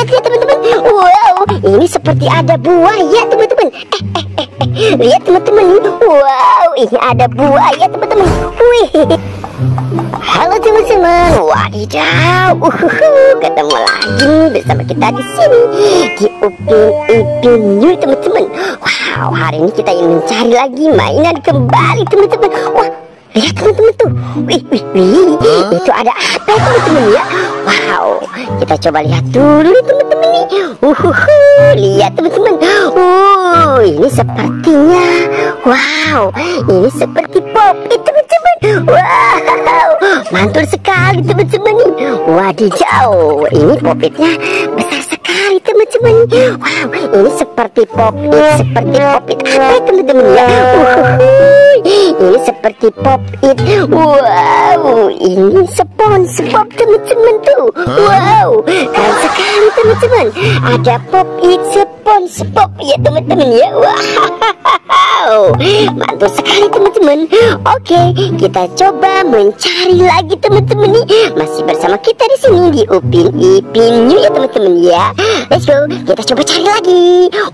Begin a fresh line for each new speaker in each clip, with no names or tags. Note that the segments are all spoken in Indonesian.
lihat teman-teman. Wow, ini seperti ada buaya teman-teman. Lihat teman-teman. Wow, ini ada buaya teman-teman. Wih. Halo teman-teman. Wadidaw. Ketemu lagi bersama kita di sini di Upin Ipin New teman-teman. Wow, hari ini kita ingin mencari lagi mainan kembali teman-teman. Wah, lihat teman-teman tuh. Wih. Itu ada apa teman-teman ya? Wow, kita coba lihat dulu nih teman-teman nih. Lihat teman-teman. Ini sepertinya. Wow, ini seperti Pop-It teman-teman. Wow, mantul sekali teman-teman nih. Wadidaw, ini Pop-It-nya besar sekali teman-teman. Wow, ini seperti Pop-It, seperti Pop-It apa teman-teman ya? Ini seperti Pop-It. Wow, ini SpongeBob teman-teman tuh. Wow, keren sekali teman-teman. Ada Pop-It SpongeBob ya teman-teman ya. Wow, mantul sekali teman-teman. Oke, kita coba mencari lagi teman-teman nih. Masih bersama kita di sini di Upin Ipin New ya teman-teman ya. Let's go, kita coba cari lagi.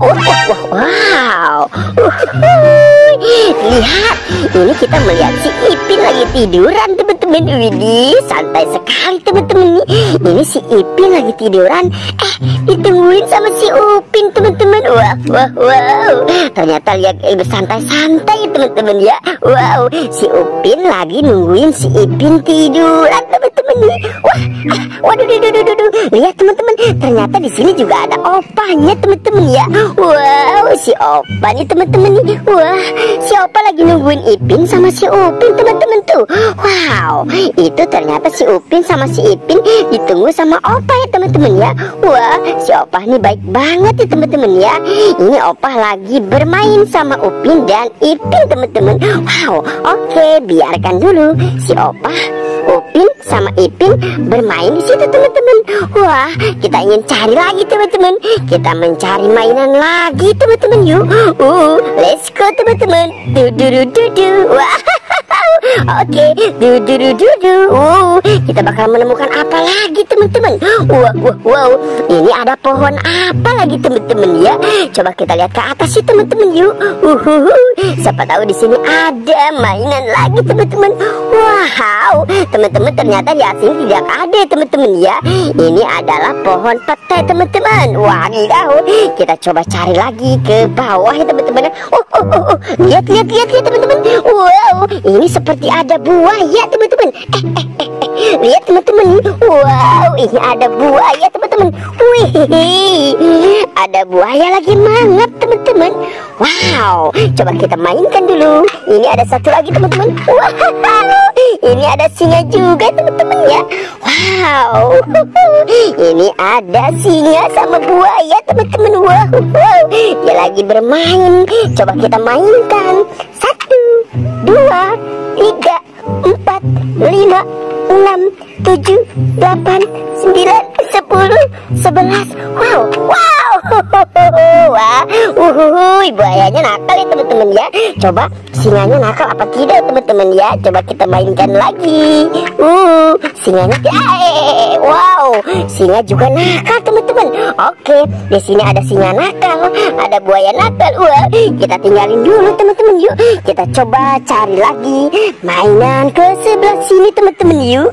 Wow. Lihat, ini kita melihat si Ipin lagi tiduran teman-teman. Widih, santai sekali teman-teman nih. Ini si Ipin lagi tiduran. Ditungguin sama si Upin teman-teman. Wow. Ternyata lihat santai-santai teman-teman ya. Wow, si Upin lagi nungguin si Ipin tiduran teman-teman nih. Waduh. Lihat teman-teman, ternyata di sini juga ada opanya teman-teman ya. Wow, si opa nih teman-teman nih. Wah, si opa lagi nungguin Ipin sama si Upin teman-teman tuh. Wow, itu ternyata si Upin sama si Ipin ditunggu sama opa ya teman-teman ya. Wah, si opa nih baik banget ya teman-teman ya. Ini opa lagi bermain sama Upin dan Ipin teman-teman. Wow, oke, biarkan dulu si opa, Upin sama Ipin bermain di situ teman-teman. Wah, kita ingin cari lagi teman-teman. Kita mencari mainan lagi teman-teman yuk. Let's go teman-teman. Wah. Oke, kita bakal menemukan apa lagi teman-teman? Wow, ini ada pohon apa lagi teman-teman ya? Coba kita lihat ke atas sih teman-teman yuk. Siapa tahu di sini ada mainan lagi teman-teman. Wow, teman-teman, ternyata di sini tidak ada teman-teman ya. Ini adalah pohon petai teman-teman. Wadidaw, kita coba cari lagi ke bawah ya teman-teman. Lihat teman-teman. Wow, ini seperti ada buaya teman-teman. Lihat teman-teman. Wow, ini ada buaya teman-teman. Wih, ada buaya lagi mangap teman-teman. Wow, coba kita mainkan dulu. Ini ada satu lagi teman-teman. Wow, ini ada singa juga teman-teman ya. Wow, ini ada singa sama buaya teman-teman. Wow, dia lagi bermain. Coba kita mainkan. 1, 2, 3, 4, 5, 6, 7, 8, 9, 10, 11. Wow. Wah, buayanya nakal ya teman-teman ya. Coba singanya nakal apa tidak teman-teman ya. Coba kita mainkan lagi. Singanya, wow, singa juga nakal teman-teman. Oke, di sini ada singa nakal, ada buaya nakal. Wah, kita tinggalin dulu teman-teman yuk. Kita coba cari lagi mainan ke sebelah sini teman-teman yuk.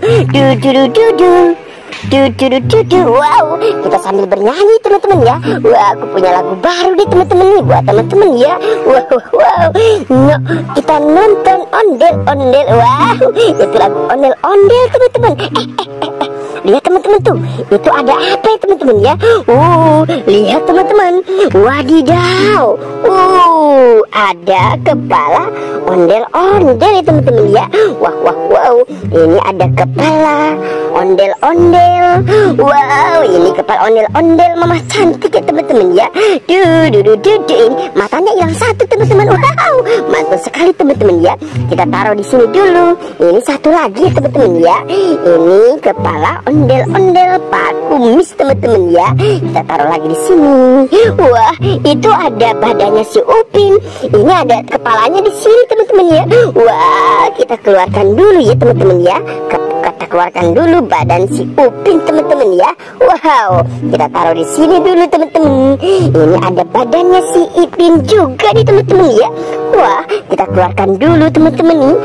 Wow, kita sambil bernyanyi teman-teman ya. Wah, aku punya lagu baru nih teman-teman nih buat teman-teman ya. Wow. Kita nonton ondel-ondel. Wow, itu lagu ondel-ondel teman-teman. Lihat teman-teman tuh, itu ada apa ya teman-teman ya? Lihat teman-teman. Wadidaw. Ada kepala ondel-ondel ya teman-teman ya. Wow. Ini ada kepala ondel-ondel. Wow, ini kepala ondel-ondel mama cantik ya teman-teman ya. Ini matanya hilang satu teman-teman. Wow, mantul sekali teman-teman ya. Kita taruh di sini dulu. Ini satu lagi teman-teman ya. Ini kepala ondel-ondel Pak Kumis teman-teman ya. Kita taruh lagi di sini. Wah, itu ada badannya si Upin. Ini ada kepalanya di sini teman-teman ya. Wah, kita keluarkan dulu ya teman-teman ya. Kata kita keluarkan dulu badan si Upin teman-teman ya. Wow, kita taruh di sini dulu teman-teman. Ini ada badannya si Ipin juga nih teman-teman ya. Wah, kita keluarkan dulu teman-teman nih.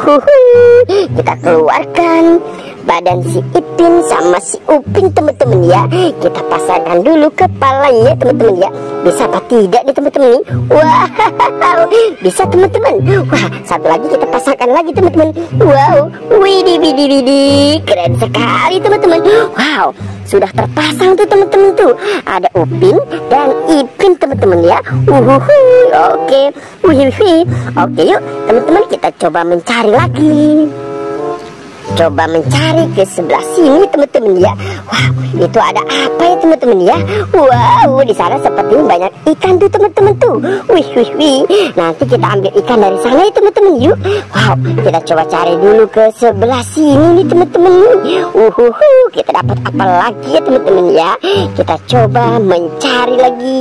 Kita keluarkan badan si Ipin sama si Upin teman-teman ya. Kita pasangkan dulu kepalanya teman-teman ya. Bisa apa tidak nih teman-teman nih? Wow, bisa teman-teman. Wah, satu lagi kita pasangkan lagi teman-teman. Wow, widih, keren sekali teman-teman. Wow, sudah terpasang tuh teman-teman tuh. Ada Upin dan Ipin teman-teman ya. Oke, oke yuk teman-teman, kita coba mencari lagi. Coba mencari ke sebelah sini teman-teman ya. Wow, itu ada apa ya teman-teman ya? Wow, di sana sepertinya banyak ikan tuh teman-teman tuh. Wih. Nanti kita ambil ikan dari sana ya teman-teman yuk. Wow, kita coba cari dulu ke sebelah sini nih teman-teman. Kita dapat apa lagi ya teman-teman ya? Kita coba mencari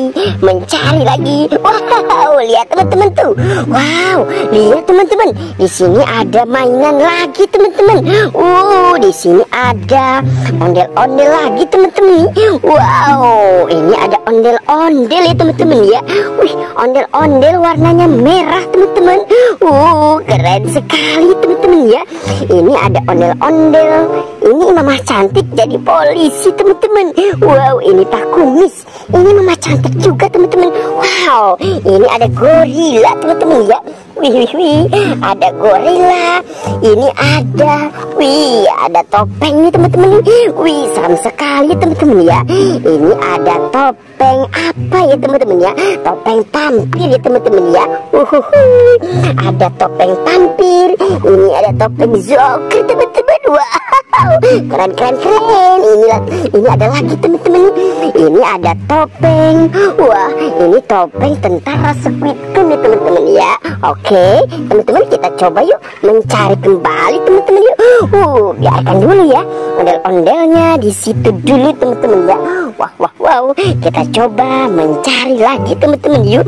lagi. Wow, lihat teman-teman tuh. Wow, lihat teman-teman. Di sini ada mainan lagi teman-teman. Di sini ada ondel-ondel lagi teman-teman. Wow, ini ada ondel-ondel ya teman-teman ya. Wih, ondel-ondel warnanya merah teman-teman. Keren sekali teman-teman ya. Ini ada ondel-ondel. Ini Mama Cantik jadi polisi teman-teman. Wow, ini Pak Kumis. Ini Mama Cantik juga teman-teman. Wow, ini ada gorila teman-teman ya. Wih, ada gorila. Ini ada topeng nih teman-teman. Wih, serem sekali teman-teman ya. Ini ada topeng apa ya teman-teman ya? Topeng vampir ya teman-teman ya. Ada topeng vampir. Ini ada topeng Joker teman-teman. Wow, keren. Ini ada lagi teman-teman. Ini ada topeng. Wah, ini topeng tentara Squid Game ya teman-teman ya. Oke, teman-teman, kita coba yuk mencari kembali teman-teman yuk. Biarkan dulu ya ondel-ondelnya di situ dulu teman-teman ya. Wow, kita coba mencari lagi teman-teman yuk.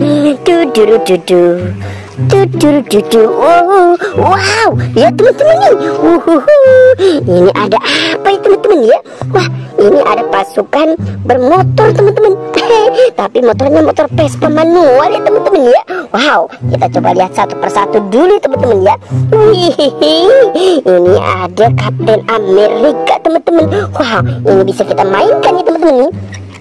Wow, ya teman-teman nih. Ini ada apa ya teman-teman ya? Wah, ini ada pasukan bermotor teman-teman. Tapi motornya motor Vespa manual ya teman-teman ya. Wow, kita coba lihat satu persatu dulu teman-teman ya. Ini ada Kapten Amerika teman-teman. Wow, ini bisa kita mainkan ya teman-teman nih.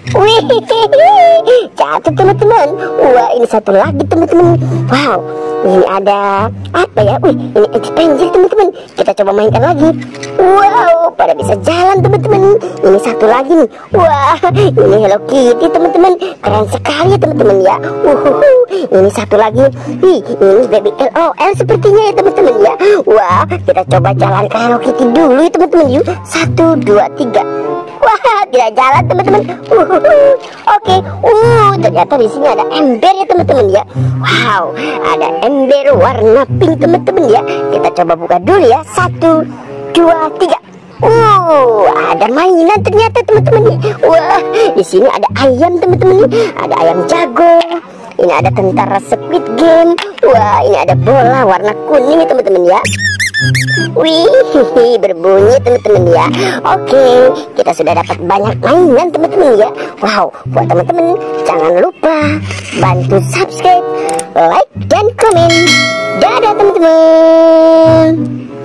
Jatuh teman-teman. Wah, ini satu lagi teman-teman. Wow, ini ada apa ya? Ini expander teman-teman. Kita coba mainkan lagi. Wow, pada bisa jalan teman-teman. Ini satu lagi nih. Wah, ini Hello Kitty teman-teman. Keren sekali ya teman-teman ya. Ini satu lagi. Ini Baby LOL sepertinya ya teman-teman ya. Wah, kita coba jalan ke Hello Kitty dulu ya teman-teman yuk. 1, 2, 3. Wah, tidak jalan teman-teman. Oke. Ternyata di sini ada ember ya teman-teman ya. Wow, ada ember warna pink teman-teman ya. Kita coba buka dulu ya. 1, 2, 3. Ada mainan ternyata teman-teman. Wah, di sini ada ayam teman-teman. Ada ayam jago. Ini ada tentara Squid Game. Wah, ini ada bola warna kuning ya teman-teman ya. Berbunyi teman-teman ya. Oke, kita sudah dapat banyak mainan teman-teman ya. Wow, buat teman-teman jangan lupa bantu subscribe, like, dan komen. Dadah teman-teman.